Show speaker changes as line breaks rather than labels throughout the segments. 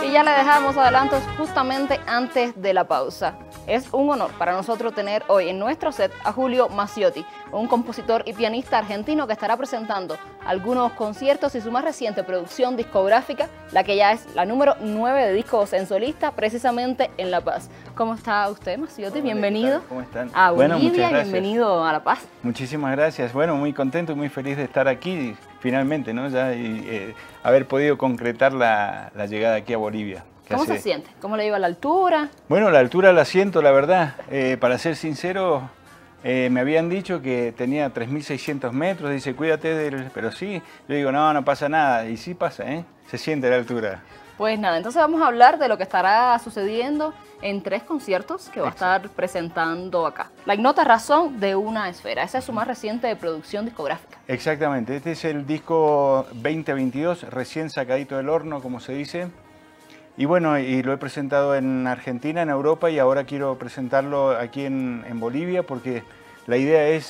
Y ya le dejamos adelantos justamente antes de la pausa. Es un honor para nosotros tener hoy en nuestro set a Julio Mazziotti, un compositor y pianista argentino que estará presentando algunos conciertos y su más reciente producción discográfica, la que ya es la número 9 de discos en solista, precisamente en La Paz. ¿Cómo está usted, Mazziotti? Bienvenido.
¿Cómo están?
A Bolivia,
bueno, muchas gracias.
Bienvenido a La Paz.
Muchísimas gracias. Bueno, muy contento y muy feliz de estar aquí finalmente, ¿no? Ya haber podido concretar la llegada aquí a Bolivia.
¿Cómo se siente? ¿Cómo le iba la altura?
Bueno, la altura la siento, la verdad. Para ser sincero, me habían dicho que tenía 3.600 metros. Dice, cuídate del... Pero sí, yo digo, no, no pasa nada. Y sí pasa, ¿eh? Se siente la altura.
Pues nada, entonces vamos a hablar de lo que estará sucediendo en 3 conciertos que va a estar presentando acá. La ignota razón de una esfera. Esa es su más reciente producción discográfica.
Exactamente. Este es el disco 2022, recién sacadito del horno, como se dice. Y bueno, y lo he presentado en Argentina, en Europa, y ahora quiero presentarlo aquí en Bolivia, porque la idea es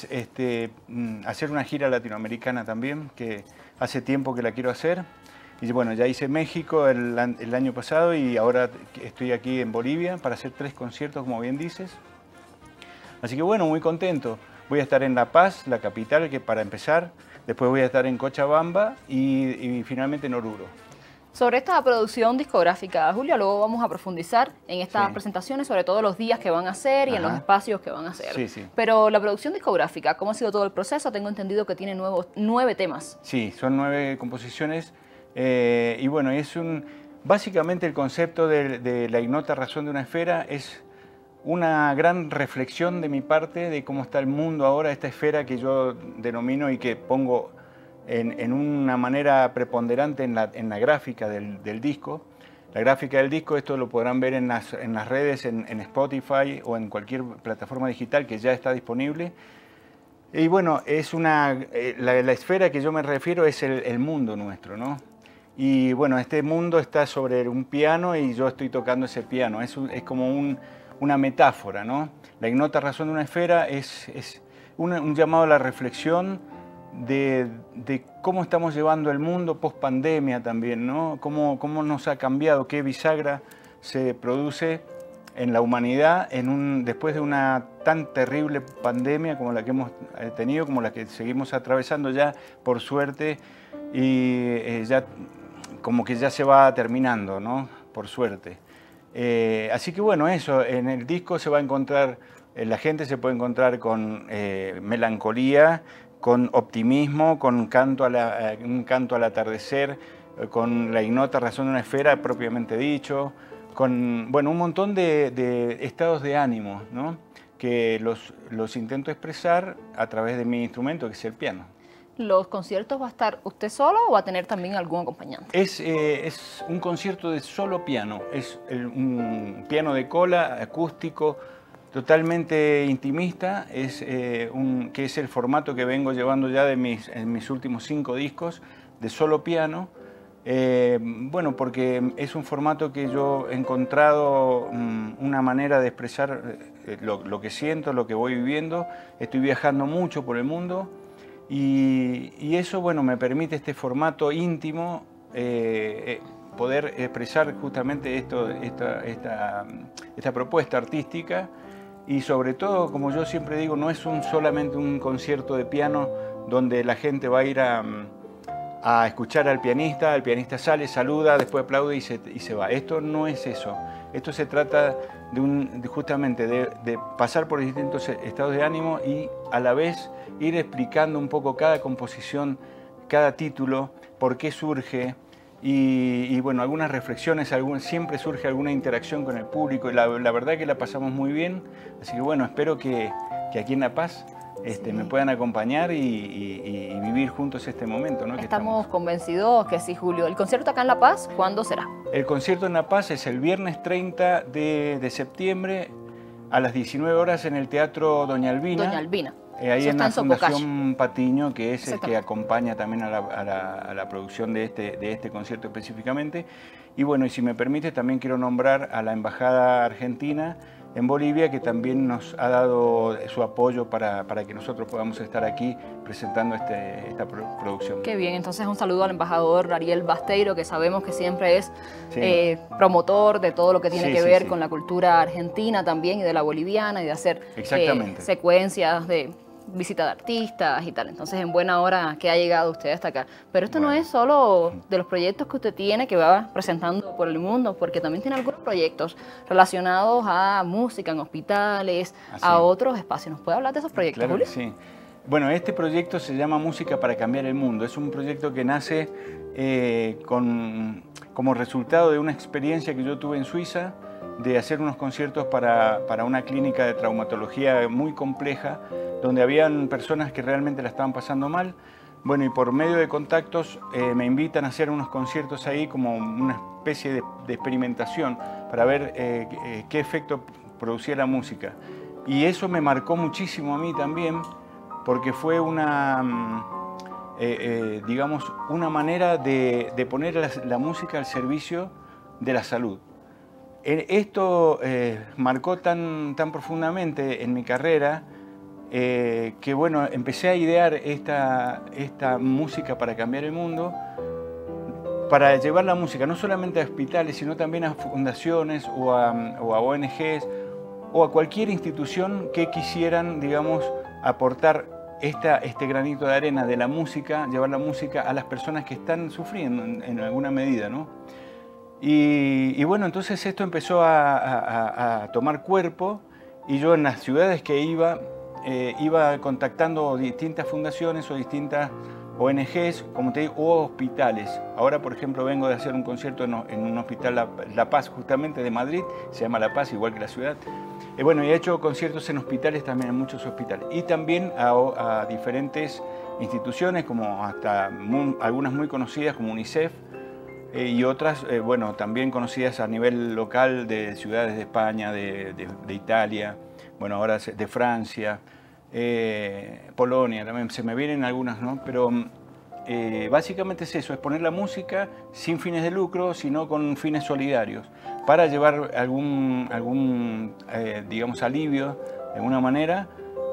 hacer una gira latinoamericana también, que hace tiempo que la quiero hacer. Y bueno, ya hice México el año pasado y ahora estoy aquí en Bolivia para hacer 3 conciertos, como bien dices. Así que bueno, muy contento. Voy a estar en La Paz, la capital, que para empezar. Después voy a estar en Cochabamba y finalmente en Oruro.
Sobre esta producción discográfica, Julio, luego vamos a profundizar en estas presentaciones, sobre todo los días que van a hacer y en los espacios que van a hacer.
Sí, sí.
Pero la producción discográfica, ¿cómo ha sido todo el proceso? Tengo entendido que tiene 9 temas.
Sí, son 9 composiciones y bueno, básicamente el concepto de la ignota razón de una esfera es una gran reflexión de mi parte de cómo está el mundo ahora, esta esfera que yo denomino y que pongo en una manera preponderante en la gráfica del disco. La gráfica del disco, esto lo podrán ver en las redes, en Spotify o en cualquier plataforma digital que ya está disponible. Y bueno, es la esfera que yo me refiero es el mundo nuestro, ¿no? Y bueno, este mundo está sobre un piano y yo estoy tocando ese piano. Es como una metáfora, ¿no? La ignota razón de una esfera es un llamado a la reflexión de cómo estamos llevando el mundo post pandemia también, ¿no? Cómo nos ha cambiado, qué bisagra se produce en la humanidad después de una tan terrible pandemia como la que hemos tenido, como la que seguimos atravesando ya, por suerte, y ya como que ya se va terminando, ¿no? Por suerte. Así que bueno, eso, en el disco se va a encontrar, la gente se puede encontrar con melancolía, con optimismo, con un canto al atardecer, con la ignota razón de una esfera propiamente dicho, con bueno, un montón de estados de ánimo, ¿no? Que los intento expresar a través de mi instrumento, que es el piano.
¿Los conciertos va a estar usted solo o va a tener también algún acompañante?
Es un concierto de solo piano, es un piano de cola, acústico, totalmente intimista, que es el formato que vengo llevando ya en mis últimos 5 discos, de solo piano. Bueno, porque es un formato que yo he encontrado una manera de expresar lo que siento, lo que voy viviendo. Estoy viajando mucho por el mundo y eso, bueno, me permite este formato íntimo poder expresar justamente esta propuesta artística. Y sobre todo, como yo siempre digo, no es solamente un concierto de piano donde la gente va a ir a escuchar al pianista, el pianista sale, saluda, después aplaude y se va. Esto no es eso. Esto se trata justamente de pasar por distintos estados de ánimo y a la vez ir explicando un poco cada composición, cada título, por qué surge. Y bueno, algunas reflexiones, siempre surge alguna interacción con el público y la verdad que la pasamos muy bien. Así que bueno, espero que aquí en La Paz me puedan acompañar y vivir juntos este momento, ¿no?
Estamos convencidos que sí, Julio. ¿El concierto acá en La Paz cuándo será?
El concierto en La Paz es el viernes 30 de septiembre a las 19 horas en el Teatro Doña Albina.
Doña Albina.
Ahí en la Fundación Patiño, que es el que acompaña también a la producción de este concierto específicamente. Y bueno, y si me permite, también quiero nombrar a la Embajada Argentina en Bolivia, que también nos ha dado su apoyo para que nosotros podamos estar aquí presentando esta producción.
Qué bien, entonces un saludo al embajador Ariel Basteiro, que sabemos que siempre es
Sí.
promotor de todo lo que tiene
Sí,
que
sí,
ver
sí.
con la cultura argentina también y de la boliviana y de hacer
Exactamente.
secuencias de visita de artistas y tal. Entonces, en buena hora que ha llegado usted hasta acá. Pero esto no
Bueno.
es solo de los proyectos que usted tiene, que va presentando por el mundo, porque también tiene algunos proyectos relacionados a música en hospitales, a otros espacios. ¿Nos puede hablar de esos proyectos,
Claro
Julio?
que sí. Bueno, este proyecto se llama Música para Cambiar el Mundo. Es un proyecto que nace como resultado de una experiencia que yo tuve en Suiza, de hacer unos conciertos para una clínica de traumatología muy compleja, donde habían personas que realmente la estaban pasando mal. Bueno, y por medio de contactos me invitan a hacer unos conciertos ahí como una especie de experimentación para ver qué efecto producía la música. Y eso me marcó muchísimo a mí también, porque fue digamos, una manera de poner la música al servicio de la salud. Esto marcó tan profundamente en mi carrera que, bueno, empecé a idear esta música para cambiar el mundo, para llevar la música no solamente a hospitales, sino también a fundaciones o a ONGs o a cualquier institución que quisieran, digamos, aportar este granito de arena de la música, llevar la música a las personas que están sufriendo en alguna medida, ¿no? Y bueno, entonces esto empezó a tomar cuerpo, y yo en las ciudades que iba contactando distintas fundaciones o distintas ONGs, como te digo, o hospitales. Ahora, por ejemplo, vengo de hacer un concierto en un hospital La Paz, justamente de Madrid, se llama La Paz, igual que la ciudad. Bueno, y he hecho conciertos en hospitales también, en muchos hospitales, y también a diferentes instituciones, como hasta algunas muy conocidas como UNICEF, y otras, bueno, también conocidas a nivel local de ciudades de España, de Italia, bueno, ahora de Francia, Polonia, también se me vienen algunas, ¿no? Pero básicamente es eso, es poner la música sin fines de lucro, sino con fines solidarios, para llevar algún digamos, alivio, de alguna manera,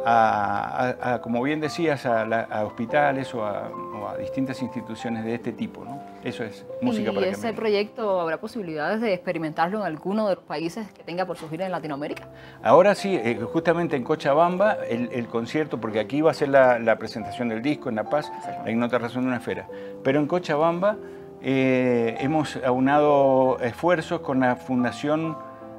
como bien decías, a hospitales o a distintas instituciones de este tipo, ¿no? Eso es música para
¿Y
cambiar.
ese proyecto habrá posibilidades de experimentarlo en alguno de los países que tenga por surgir en Latinoamérica?
Ahora sí, justamente en Cochabamba, el concierto, porque aquí va a ser la presentación del disco en La Paz, La Ignota Razón de una Esfera, pero en Cochabamba hemos aunado esfuerzos con la Fundación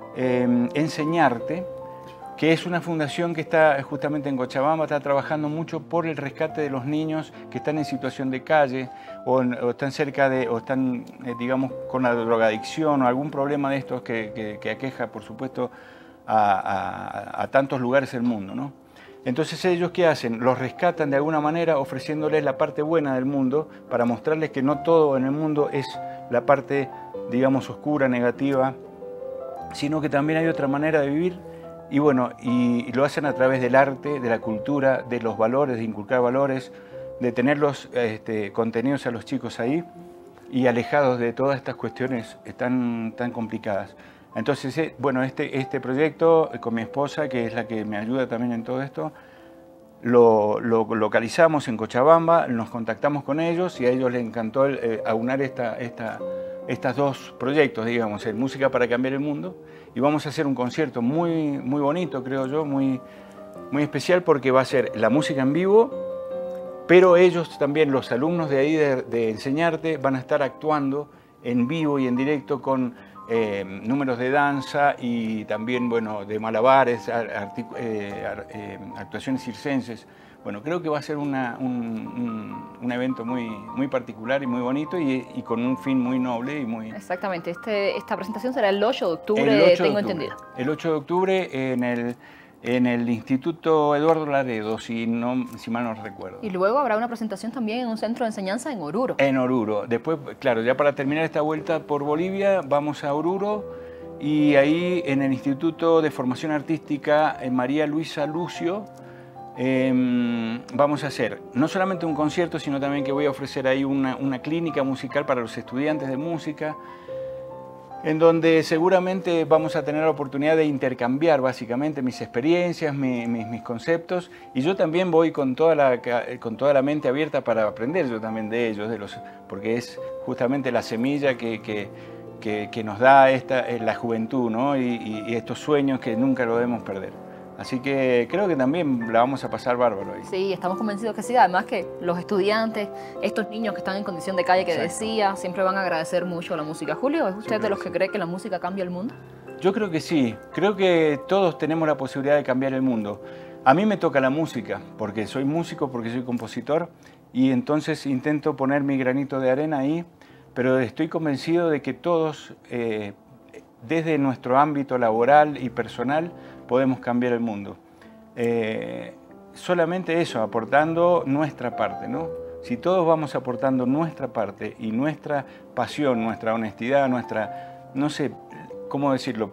Enseñarte, que es una fundación que está justamente en Cochabamba, está trabajando mucho por el rescate de los niños que están en situación de calle o están cerca de, o están, digamos, con la drogadicción o algún problema de estos que aqueja, por supuesto, a tantos lugares del mundo, ¿no? Entonces, ¿ellos qué hacen? Los rescatan de alguna manera ofreciéndoles la parte buena del mundo, para mostrarles que no todo en el mundo es la parte, digamos, oscura, negativa, sino que también hay otra manera de vivir. Y bueno, y lo hacen a través del arte, de la cultura, de los valores, de inculcar valores, de tenerlos contenidos a los chicos ahí y alejados de todas estas cuestiones tan complicadas. Entonces, bueno, este proyecto con mi esposa, que es la que me ayuda también en todo esto, lo localizamos en Cochabamba, nos contactamos con ellos y a ellos les encantó aunar estos dos proyectos, digamos, el Música para Cambiar el Mundo, y vamos a hacer un concierto muy bonito, creo yo, muy especial, porque va a ser la música en vivo, pero ellos también, los alumnos de ahí de Enseñarte, van a estar actuando en vivo y en directo con números de danza y también, bueno, de malabares, actuaciones circenses. Bueno, creo que va a ser un evento muy particular y muy bonito, y con un fin muy noble y muy...
Exactamente, esta presentación será el 8 de octubre, tengo entendido.
El 8 de octubre en el Instituto Eduardo Laredo, si mal no recuerdo.
Y luego habrá una presentación también en un centro de enseñanza en Oruro.
En Oruro. Después, claro, ya para terminar esta vuelta por Bolivia, vamos a Oruro, y ahí en el Instituto de Formación Artística en María Luisa Lucio, vamos a hacer no solamente un concierto, sino también que voy a ofrecer ahí una clínica musical para los estudiantes de música. en donde seguramente vamos a tener la oportunidad de intercambiar básicamente mis experiencias, mis conceptos, y yo también voy con toda la mente abierta para aprender yo también de ellos, porque es justamente la semilla que nos da la juventud, ¿no? y estos sueños que nunca lo debemos perder. Así que creo que también la vamos a pasar bárbaro ahí.
Sí, estamos convencidos que sí. Además que los estudiantes, estos niños que están en condición de calle que
Exacto.
decía, siempre van a agradecer mucho la música. Julio, ¿es usted de los que cree que la música cambia el mundo?
Yo creo que sí. Creo que todos tenemos la posibilidad de cambiar el mundo. A mí me toca la música, porque soy músico, porque soy compositor, y entonces intento poner mi granito de arena ahí, pero estoy convencido de que todos, desde nuestro ámbito laboral y personal, podemos cambiar el mundo. Solamente eso, aportando nuestra parte, ¿no? Si todos vamos aportando nuestra parte y nuestra pasión, nuestra honestidad, no sé, ¿cómo decirlo?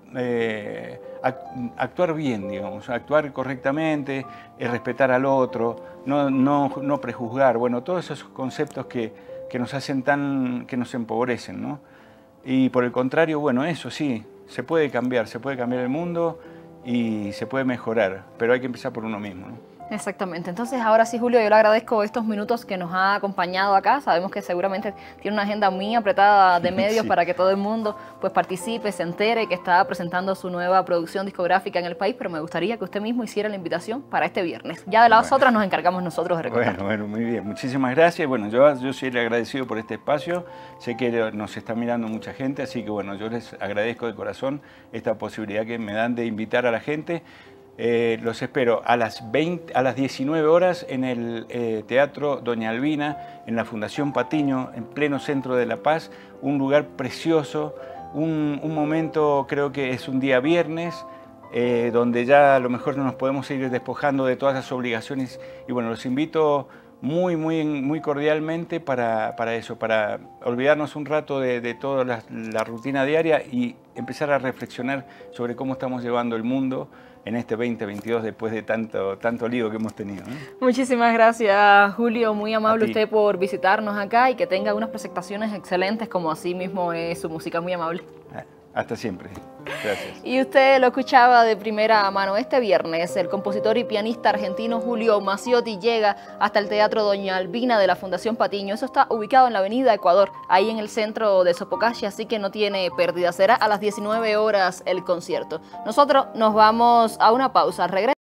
Actuar bien, digamos, actuar correctamente, respetar al otro, no prejuzgar, bueno, todos esos conceptos que nos hacen que nos empobrecen, ¿no? Y por el contrario, bueno, eso sí, se puede cambiar el mundo y se puede mejorar, pero hay que empezar por uno mismo, ¿no?
Exactamente. Entonces, ahora sí, Julio, yo le agradezco estos minutos que nos ha acompañado acá. Sabemos que seguramente tiene una agenda muy apretada de medios
Sí.
para que todo el mundo pues participe, se entere que está presentando su nueva producción discográfica en el país, pero me gustaría que usted mismo hiciera la invitación para este viernes. Ya de las otras nos encargamos nosotros de recordar.
Bueno, muy bien. Muchísimas gracias. Bueno, yo soy el agradecido por este espacio. Sé que nos está mirando mucha gente, así que bueno, yo les agradezco de corazón esta posibilidad que me dan de invitar a la gente. Los espero a las 19 horas en el Teatro Doña Albina, en la Fundación Patiño, en pleno centro de La Paz, un lugar precioso, un momento, creo que es un día viernes, donde ya a lo mejor nos podemos ir despojando de todas las obligaciones, y bueno, los invito muy cordialmente para eso, para olvidarnos un rato de toda la rutina diaria y empezar a reflexionar sobre cómo estamos llevando el mundo en este 2022 después de tanto lío que hemos tenido, ¿no?
Muchísimas gracias, Julio. Muy amable
A ti.
usted por visitarnos acá y que tenga unas presentaciones excelentes, como así mismo es su música. Muy amable.
Hasta siempre. Gracias.
Y usted lo escuchaba de primera mano. Este viernes, el compositor y pianista argentino Julio Mazziotti llega hasta el Teatro Doña Albina de la Fundación Patiño. Eso está ubicado en la Avenida Ecuador, ahí en el centro de Sopocachi, así que no tiene pérdida. Será a las 19 horas el concierto. Nosotros nos vamos a una pausa. Regresamos.